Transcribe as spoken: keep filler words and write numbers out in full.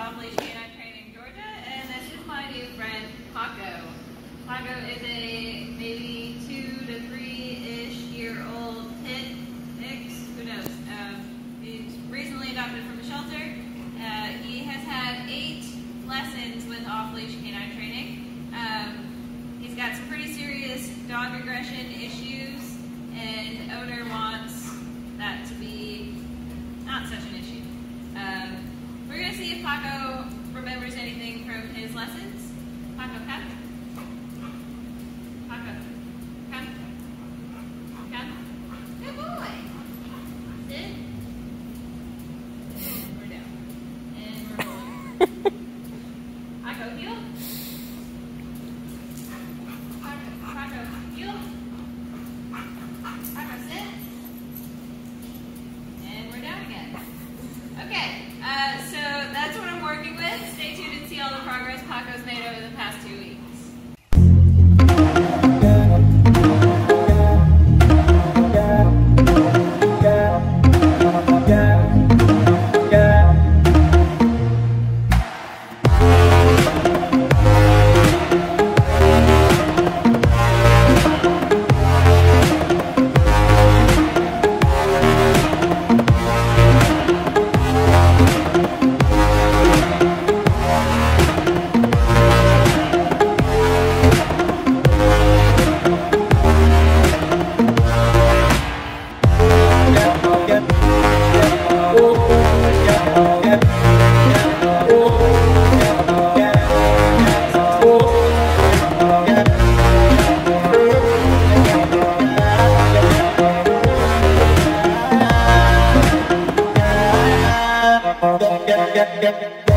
Leash K nine Training, Georgia, and this is my new friend, Paco. Paco is a maybe two to three-ish year old pit mix, who knows. Um, he's recently adopted from a shelter. Uh, he has had eight lessons with off-leash K nine Training. Um, he's got some pretty serious dog aggression issues, and owner wants that to be not such an issue. Um, we're going to see if Paco remembers anything from his lessons. Paco, come. Paco, come. Come. Good boy. Sit. And we're down. And we're rolling. Paco, heel. Paco, Paco, heel. Paco, sit. And we're down again. Okay, uh, so that's what I'm working with. Stay tuned and see all the progress Paco's made over the past two weeks. Yeah, yeah, yeah.